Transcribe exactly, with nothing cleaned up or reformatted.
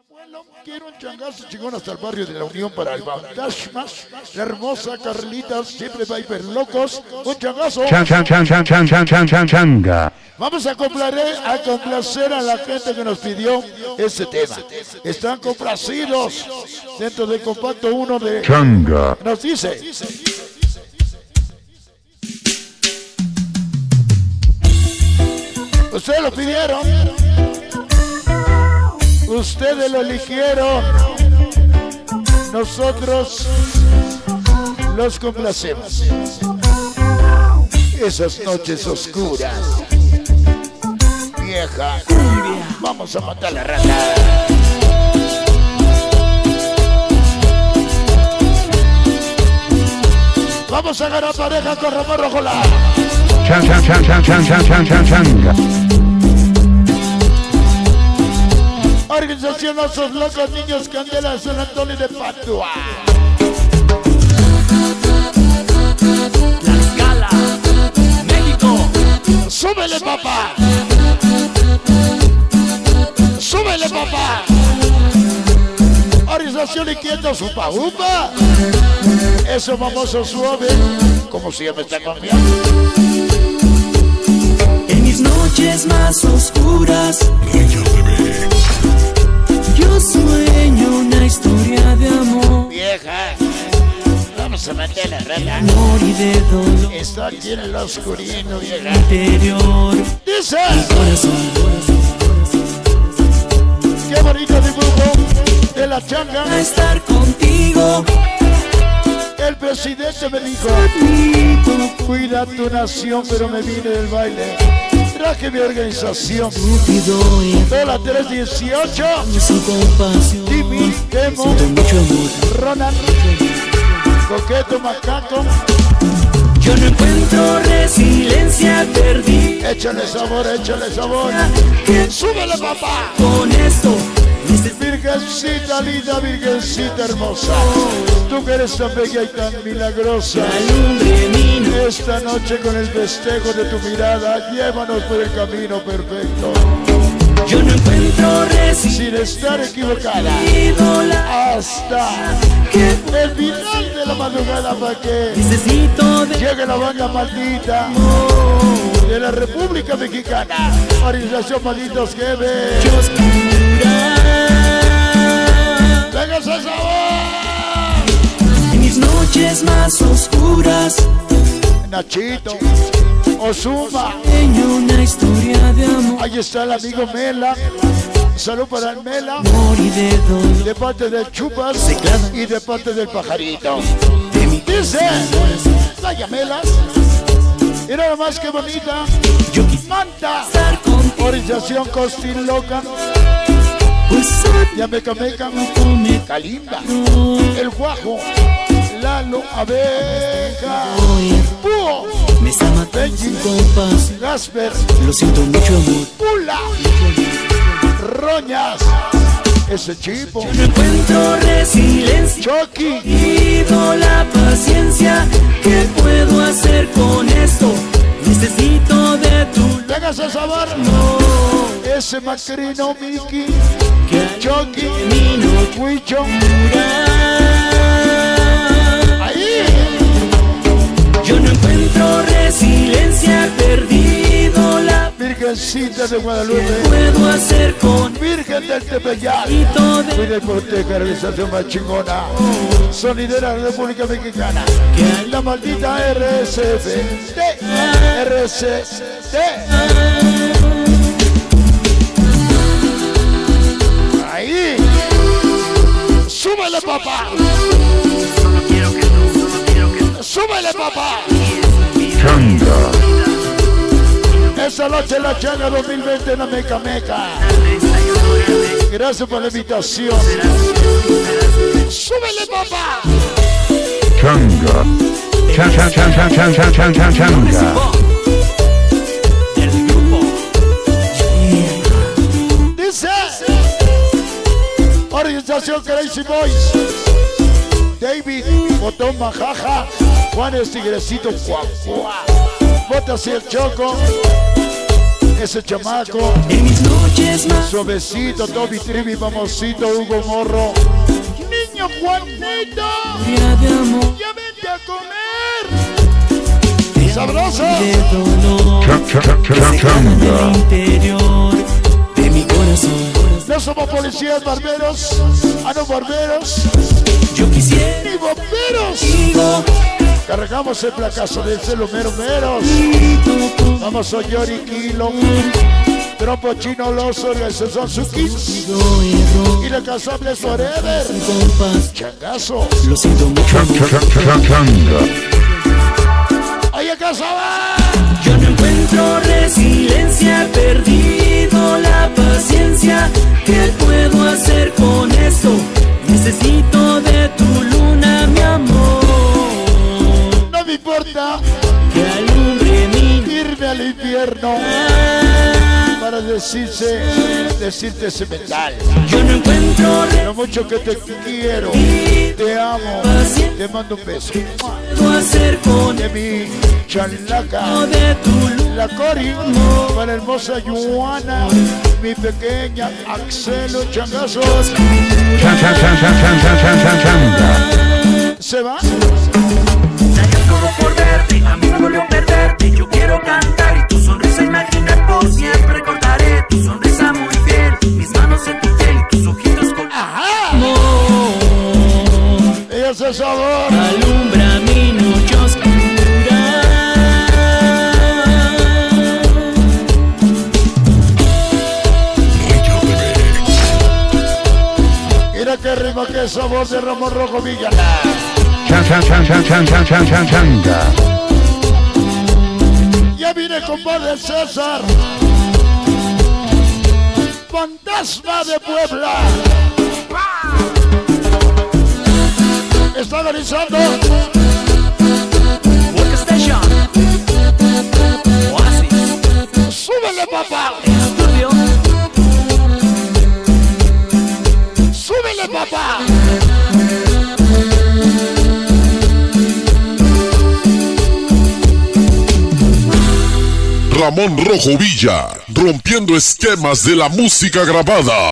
abuelo, quiero un changazo chingón hasta el barrio de la Unión para el Fantasma. La hermosa Carlita, siempre va a ir locos. Un changazo. Chan, chan, chan, chan, chan, chan, chan, chan, changa. Vamos a complacer, a complacer a la gente que nos pidió este tema. Están complacidos dentro del compacto uno de Changa. Nos dice. Ustedes lo pidieron. Ustedes lo eligieron. Nosotros los complacemos. Esas noches oscuras. Vieja, vamos a matar la rata. Vamos a agarrar pareja con Ramón Rojola. Chan, chan, chan, chan, chan, chan, chan, chan, changa. Organización Osos Locos Niños Candela San Antonio de Padua. La Escala, México. ¡Súbele, papá! ¡Súbele, papá! Organización Inquietos Upa Upa. Eso famoso suave. Como si ya me está confiando. En mis noches más oscuras, yo sueño una historia de amor. Vieja, vamos a matar la rata. Amor y de dolor. Está aquí en el oscurino, vieja. Interior. Dice. Corazón. Qué bonito dibujo de la changa. A estar contigo. El presidente me dijo: cuida tu nación, pero me vine del baile. Traje mi organización. Dólar tres dieciocho. Sin compasión. Timmy, Demo, Siento mucho amor. Ronald, Coqueto, Macaco. Yo no encuentro resiliencia, perdí. Échale sabor, échale sabor. Súbele, papá. Con esto, Virgencita linda, virgencita hermosa. Tú que eres tan bella y tan milagrosa. alumbre mi noche. Esta noche con el festejo de tu mirada, llévanos por el camino perfecto. Yo no encuentro resiliencia. Sin estar equivocada. La Hasta que el final de la madrugada para que necesito de llegue la banda maldita de la República Mexicana. Organización Malditos que ve. oscuridad. ¡Venga ese sabor! En mis noches más oscuras, Nachito, Ozuma. sueño una historia de amor. Ahí está el amigo Mela. Salud para el Mela. Amor y de dolor. De parte del Chupas y de parte del Pajarito. De mi Dice la Yamelas. Mira nomás que bonita. yo quisiera Manta. estar contigo. Organización Costil Loca. Pues Yameca Meca. me Kalimba. El Guajo. Lalo Abeja. Búho. me está matando sin compasión. Gasper. Lo siento mucho amor. Pula. Roñas. Ese chipo. No encuentro resiliencia. Chucky. Pido la paciencia. ¿Qué puedo hacer con esto? Necesito de tu Venga ese sabor. amor. Ese Macrino Mickey. Que Chucky. mi no Huicho. Ahí. Yo no encuentro resiliencia, perdido la. Virgencita de ¿Qué Guadalupe. puedo hacer con Virgen del Tepeyac. Necesito de Cuida y protege la organización más chingona. Sonidera de la República Mexicana. que La maldita R S F. T. R S T. Ahí. Súbele, papá. Solo quiero que tú, solo quiero que tú. Súbele, papá. Changa. Esa noche la changa dos mil veinte en la Meca Meca. Gracias por la invitación. Súbele, papá. Changa. Chan, chan, chan, chan, chan, chan, chan, chan, changa. Del grupo. Dice Organización Crazy Boys. David, Botón Majaja, Juan el Tigrecito, Cuacua, Botas y el Choco, ese chamaco. En mis noches más Suavecito, Toby Trivi, famosito, Hugo Morro. Niño Juanito, de amor, ya vente a comer. Sabroso. de dolor, Cha- cha- cha- que se queda en el changa. interior de mi corazón. No somos policías, barberos, ah no, barberos, Yo quisiera ni bomberos. digo, Cargamos el placazo del celo mero meros. Vamos a Yori Kilo, Trompo Chino Los Organización Sukis error, y la Casable Forever. compás, Changazo. lo siento mucho. Cha- cha- cha- cha- changa. Oye, Casaba. Yo no encuentro resiliencia, he perdido la paciencia. ¿Qué puedo hacer con esto? Necesito de tu luna, mi amor, No me importa que alumbre mi irme al infierno vida. para decirse, decirte ese metal. Yo no encuentro Lo mucho que te quiero, te amo, te mando un beso. puedo hacer con De mi chalaca, de tu luna. la Cori, para hermosa Yuana, mi pequeña Axelo Changazo. Cha- cha- cha- cha- cha- cha- cha- cha- changa. ¿Se va? Daría todo por verte, a mí me dolió perderte. Yo quiero cantar y tu sonrisa imaginar por siempre. Recordaré tu sonrisa muy fiel, mis manos en tu piel y tus ojitos con ¡Ajá! amor. Y ese sabor. Alumbra mi noche oscura. Mira qué rima, qué sabor de Ramón Rojo Villa. Cha- cha- cha- cha- cha- cha- cha- cha- changa. Ya vine con Padre César, fantasma de Puebla. Está organizando Workstation, Oasis, súbele, papá, Estudio, súbele, papá. Ramón Rojo Villa, rompiendo esquemas de la música grabada.